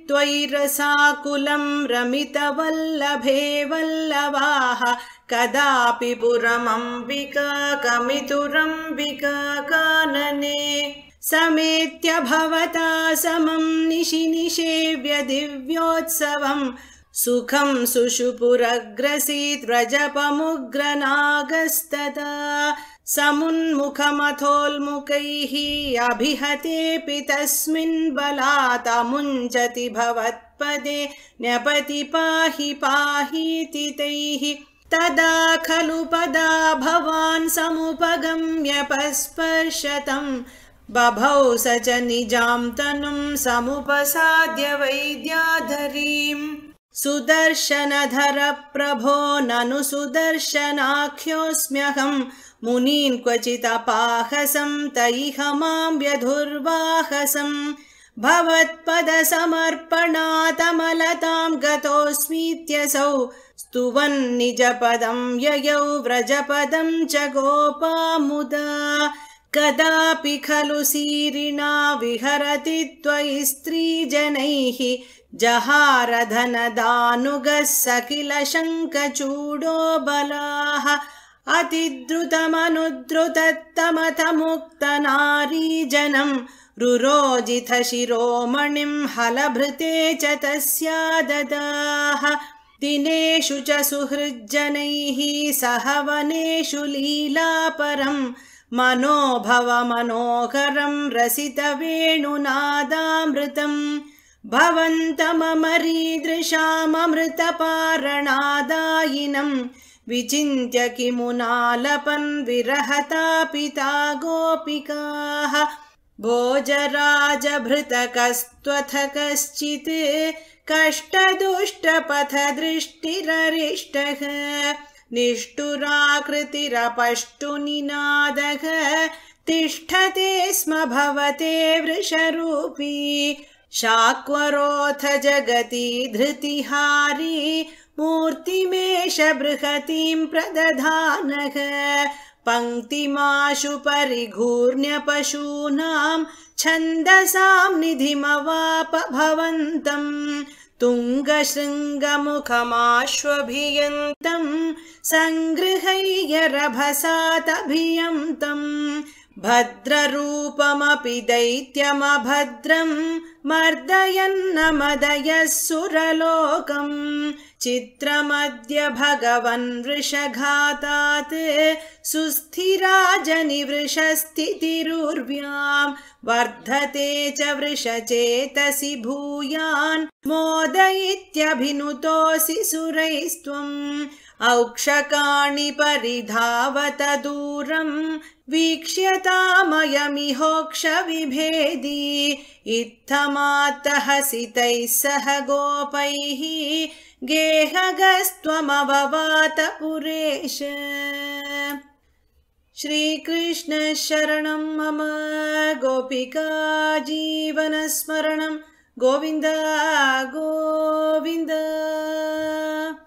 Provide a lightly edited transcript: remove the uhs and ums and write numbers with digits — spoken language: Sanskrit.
त्वयि रसाकुलं रमितवल्लभे वल्लभाः कदापि पुरमम्बिका कमितुरम्बिका कानने समेत्य भवता समं निशि निषेव्य दिव्योत्सवं सुखं सुषुपुरग्रसीत् व्रजपमुग्रनागस्तदा समुन्मुखमथोल्मुखैः अभिहतेऽपि तस्मिन् बलात् अमुञ्चति भवत्पदे न्यपति पाहि पाहीति तैः तदा खलु पदा भवान् समुपगम्य पस्पर्शतं बभौ स च निजां तनुं समुपसाद्य वैद्याधरीम् सुदर्शनधर प्रभो ननु सुदर्शनाख्योऽस्म्यहं मुनीन् क्वचिदपाहसं तैह मां व्यधुर्वाहसं भवत्पदसमर्पणातमलतां गतोऽस्मीत्यसौ स्तुवन् निजपदं ययौ व्रजपदं च गोपामुदा कदापि खलु सीरिणा विहरति त्वयि स्त्रीजनैः जहारधनदानुगः स किल शङ्खचूडो बलाः अतिद्रुतमनुद्रुतत्तमथमुक्तनारीजनं रुरोजिथ शिरोमणिं हलभृते च तस्या ददाः दिनेषु च सुहृज्जनैः सह वनेषु लीलापरं मनोभव मनोहरं रसितवेणुनादामृतं भवन्तममरीदृशाममृतपारणादायिनं विचिन्त्य किमुनालपन् विरहतापिता गोपिकाः भोजराजभृतकस्त्वथ कश्चित् कष्टदुष्टपथदृष्टिररिष्टः निष्ठुराकृतिरपष्टुनिनादः तिष्ठते स्म भवते वृषरूपी शाक्वरोऽथ जगति धृतिहारी मूर्तिमेष बृहतीं प्रदधानः पङ्क्तिमाशु परिघूर्ण्य पशूनां छन्दसां निधिमवाप भवन्तं तुङ्गशृङ्गमुखमाश्वभियन्तं सङ्गृह्य रभसातभियन्तं भद्ररूपमपि दैत्यमभद्रं मर्दयन्न मदयः सुरलोकं चित्रमद्य भगवन् वृषघातात् सुस्थिराजनिवृषस्थितिरुर्व्यां वर्धते च वृषचेतसि भूयान् मोदयित्यभिनुतोऽसि सुरैस्त्वम् औक्षकाणि परिधावत दूरं वीक्ष्यतामयमिहोक्ष विभेदी इत्थमात्तहसितैः सह गोपैः गेहगस्त्वमववात पुरेश श्रीकृष्ण शरणं मम गोपिका जीवनस्मरणं गोविन्द गोविन्द।